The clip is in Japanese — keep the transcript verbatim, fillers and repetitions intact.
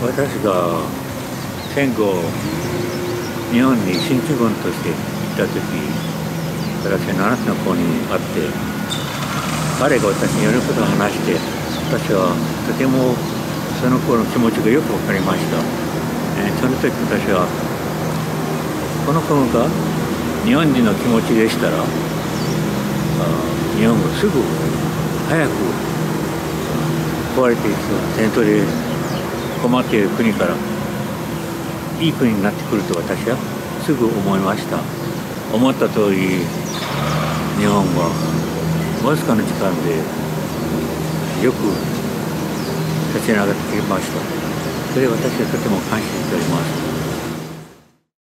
私が戦後日本に進駐軍として行った時、私はななつの子に会って彼が私にやることを話して、私はとてもその子の気持ちがよく分かりました。えー、その時私はこの子が日本人の気持ちでしたら、日本がすぐ早く壊れていく戦争で困っている国からいい国になってくると私はすぐ思いました。思った通り日本はわずかの時間でよく立ち上がってきました。それで私はとても感謝しております。